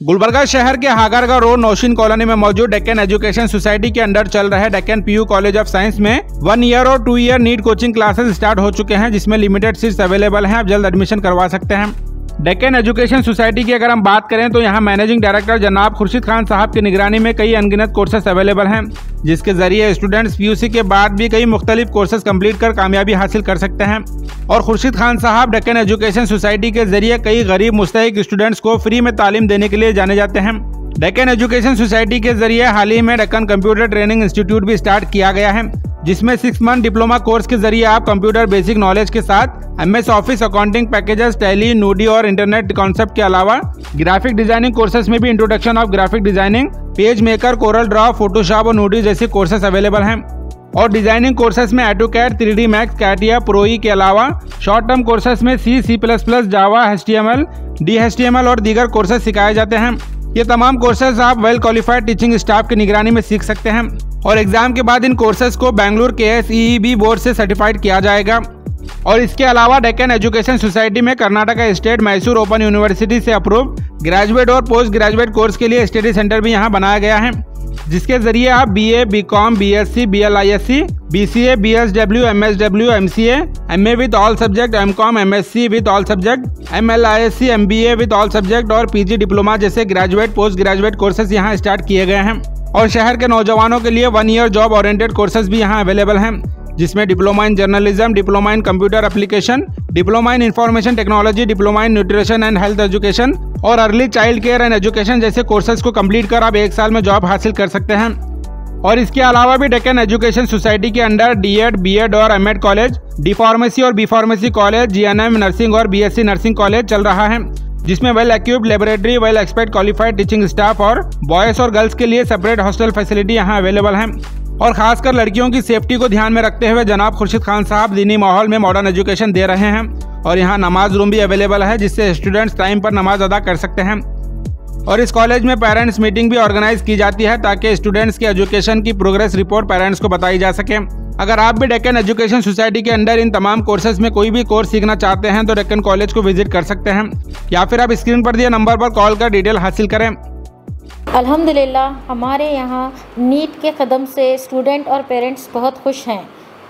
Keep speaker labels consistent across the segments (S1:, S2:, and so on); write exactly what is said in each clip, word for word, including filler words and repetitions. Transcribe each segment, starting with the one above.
S1: गुलबर्गा शहर के हागारगा road Nausheen colony में मौजूद डेक्कन एजुकेशन सोसाइटी के अंडर चल रहे Deccan PU college of science में वन ईयर और two year NEET coaching classes start हो चुके हैं, जिसमें लिमिटेड सीट्स अवेलेबल हैं। आप जल्द एडमिशन करवा सकते हैं। डेक्कन एजुकेशन सोसाइटी की अगर हम बात करें तो यहाँ मैनेजिंग डायरेक्टर जनाब खुर्शीद खान साहब की निगरानी में कई अनगिनत कोर्सेस अवेलेबल हैं, जिसके जरिए स्टूडेंट्स पीयूसी के बाद भी कई मुख्तलिफ कोर्सेज कंप्लीट कर कामयाबी हासिल कर सकते हैं। और खुर्शीद खान साहब डेक्कन एजुकेशन सोसाइटी के जरिए कई गरीब मुस्तहिक स्टूडेंट्स को फ्री में तालीम देने के लिए जाने जाते हैं। डेक्कन एजुकेशन सोसाइटी के जरिए हाल ही में डेक्कन कंप्यूटर ट्रेनिंग इंस्टीट्यूट भी स्टार्ट किया गया है, जिसमें सिक्स मंथ डिप्लोमा कोर्स के जरिए आप कंप्यूटर बेसिक नॉलेज के साथ MS office, accounting packages, Tally, Nudi और इंटरनेट कॉन्सेप्ट के अलावा ग्राफिक डिजाइनिंग कोर्सेज में भी introduction of graphic designing, PageMaker, CorelDRAW, Photoshop और नूडी जैसे कोर्सेज अवेलेबल हैं। और डिजाइनिंग कोर्सेज में AutoCAD, three D max, CATIA, ProE के अलावा शॉर्ट टर्म कोर्सेज में C, C plus plus, Java, H T M L, D H T M L और दीगर कोर्सेज सिखाए जाते हैं। ये तमाम कोर्सेज आप वेल क्वालिफाइड टीचिंग स्टाफ की निगरानी में सीख सकते हैं और एग्जाम के बाद इन कोर्सेज को बेंगलुरु के S E E B board से सर्टिफाइड किया जाएगा। और इसके अलावा डेक्कन एजुकेशन सोसाइटी में Karnataka state Mysore open university से अप्रूव ग्रेजुएट और पोस्ट ग्रेजुएट कोर्स के लिए स्टडी सेंटर भी यहाँ बनाया गया है, जिसके जरिए आप B A, B com, B S C, B L I S C, B C A, B S W, M S W, M C A, M A with all subject, M com, M S C with all subject, M L I S C, M B A with all subject और P G diploma जैसे graduate post graduate courses यहाँ start किए गए हैं। और शहर के नौजवानों के लिए one year job oriented courses भी यहाँ अवेलेबल हैं, जिसमें diploma in journalism, diploma in computer application, diploma in information technology, diploma in nutrition and health education और early child care and education जैसे कोर्सेज को कंप्लीट कर आप एक साल में जॉब हासिल कर सकते हैं। और इसके अलावा भी डेक्कन एजुकेशन सोसाइटी के under D Ed, B Ed और M Ed college, D pharmacy और B pharmacy college, G N M nursing और B S C nursing college चल रहा है, जिसमें well equipped laboratory, well expert qualified teaching staff और boys और girls के लिए सेपरेट हॉस्टल फैसिलिटी यहाँ अवेलेबल है। और खासकर लड़कियों की सेफ्टी को ध्यान में रखते हुए जनाब खुर्शीद खान साहब दीनी माहौल में मॉडर्न एजुकेशन दे रहे हैं। और यहाँ नमाज रूम भी अवेलेबल है, जिससे स्टूडेंट्स टाइम पर नमाज अदा कर सकते हैं। और इस कॉलेज में पेरेंट्स मीटिंग भी ऑर्गेनाइज की जाती है, ताकि स्टूडेंट्स की एजुकेशन की प्रोग्रेस रिपोर्ट पेरेंट्स को बताई जा सके। अगर आप भी डेक्कन एजुकेशन सोसाइटी के अंडर इन तमाम कोर्सेज में कोई भी कोर्स सीखना चाहते हैं तो डेक्कन कॉलेज को विजिट कर सकते हैं, या फिर आप स्क्रीन पर दिए नंबर पर कॉल कर डिटेल हासिल करें।
S2: अल्हम्दुलिल्लाह हमारे यहाँ नीट के कदम से स्टूडेंट और पेरेंट्स बहुत खुश हैं।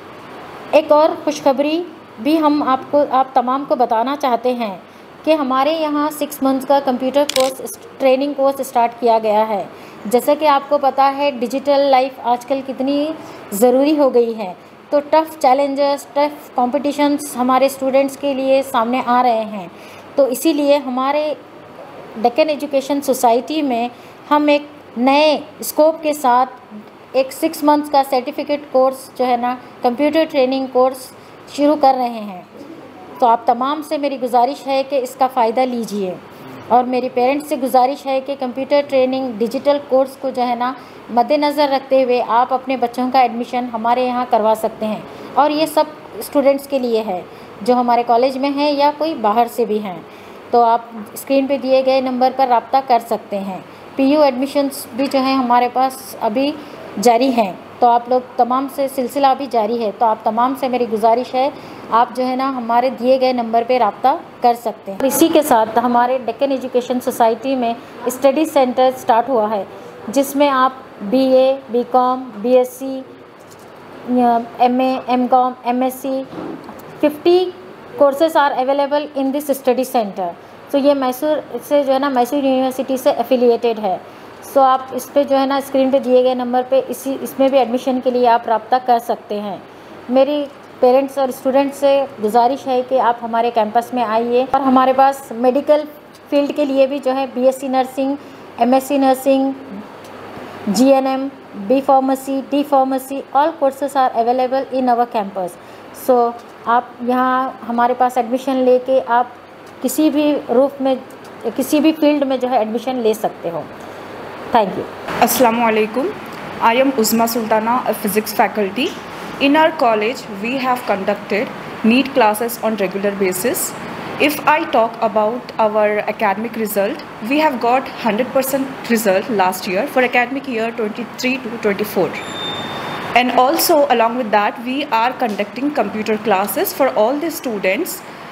S2: एक और खुशखबरी भी हम आपको आप तमाम को बताना चाहते हैं कि हमारे यहाँ सिक्स मंथ्स का computer course training course start किया गया है। जैसे कि आपको पता है डिजिटल लाइफ आजकल कितनी ज़रूरी हो गई है, तो टफ़ चैलेंजेस, टफ़ कॉम्पिटिशन्स हमारे स्टूडेंट्स के लिए सामने आ रहे हैं। तो इसीलिए हमारे डेक्कन एजुकेशन सोसाइटी में हम एक नए स्कोप के साथ एक सिक्स मंथ्स का सर्टिफिकेट कोर्स जो है ना कंप्यूटर ट्रेनिंग कोर्स शुरू कर रहे हैं। तो आप तमाम से मेरी गुजारिश है कि इसका फ़ायदा लीजिए, और मेरी पेरेंट्स से गुजारिश है कि कंप्यूटर ट्रेनिंग डिजिटल कोर्स को जो है ना मद्देनज़र रखते हुए आप अपने बच्चों का एडमिशन हमारे यहाँ करवा सकते हैं। और ये सब स्टूडेंट्स के लिए है जो हमारे कॉलेज में हैं या कोई बाहर से भी हैं। तो आप स्क्रीन पे दिए गए नंबर पर रब्ता कर सकते हैं। पीयू एडमिशन्स भी जो है हमारे पास अभी जारी हैं, तो आप लोग तमाम से सिलसिला अभी जारी है। तो आप तमाम से मेरी गुजारिश है आप जो है ना हमारे दिए गए नंबर पे रब्ता कर सकते हैं। इसी के साथ हमारे डेक्कन एजुकेशन सोसाइटी में स्टडी सेंटर स्टार्ट हुआ है, जिसमें आप B A, B com, B S C, M A, M com, M S C, fifty courses are available in this study centre. तो ये मैसूर से जो है ना मैसूर यूनिवर्सिटी से एफिलिएटेड है। सो आप इस पे जो है ना स्क्रीन पे दिए गए नंबर पे इसी इसमें भी एडमिशन के लिए आप रब्ता कर सकते हैं। मेरी पेरेंट्स और स्टूडेंट्स से गुजारिश है कि आप हमारे कैंपस में आइए। और हमारे पास मेडिकल फील्ड के लिए भी जो है BSc nursing, MSc nursing, GNM, B pharmacy, D pharmacy, all courses are available in our campus. So आप यहाँ हमारे पास एडमिशन लेके आप किसी भी रूप में किसी भी फील्ड में जो है एडमिशन ले सकते हो। Thank you.
S3: Assalamu alaikum. I am Uzma Sultana, a physics faculty. In our college, we have conducted NEET classes on regular basis. If I talk about our academic result, we have got one hundred percent result last year for academic year twenty-three to twenty-four. And also along with that, we are conducting computer classes for all the students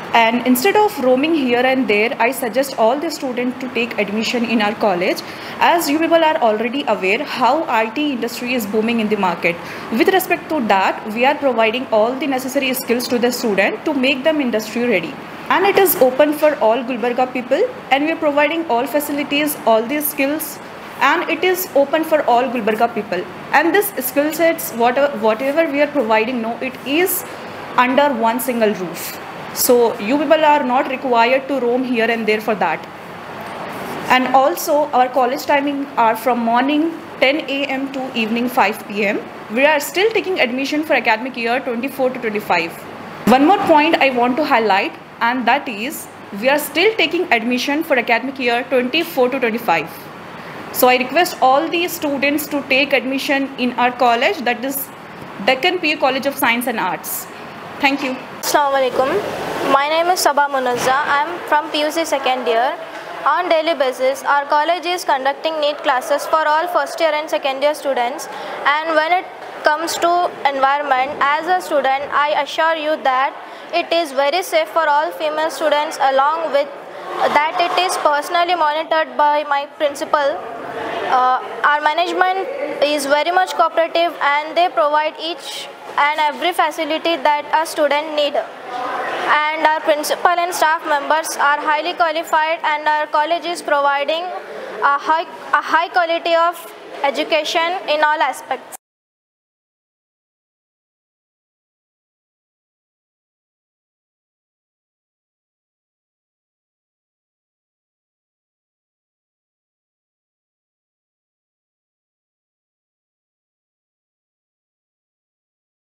S3: And instead of roaming here and there, I suggest all the students to take admission in our college, as you people are already aware how I T industry is booming in the market. With respect to that, we are providing all the necessary skills to the student to make them industry ready. And it is open for all Gulbarga people, and we are providing all facilities, all these skills, and it is open for all Gulbarga people. And this skill sets, whatever, whatever we are providing, no, it is under one single roof. So you people are not required to roam here and there for that. And also our college timing are from morning ten A M to evening five P M We are still taking admission for academic year twenty-four to twenty-five. One more point I want to highlight, and that is we are still taking admission for academic year twenty-four to twenty-five. So I request all the students to take admission in our college, that is Deccan P U College of Science and Arts. Thank you.
S4: Assalamualaikum. My name is Sabah Munazza. I am from P U C second year. On daily basis, our college is conducting NEET classes for all first year and second year students. And when it comes to environment, as a student, I assure you that it is very safe for all female students, along with that it is personally monitored by my principal. Uh, our management is very much cooperative, and they provide each and every facility that a student need. And our principal and staff members are highly qualified, and our college is providing a high, a high quality of education in all aspects.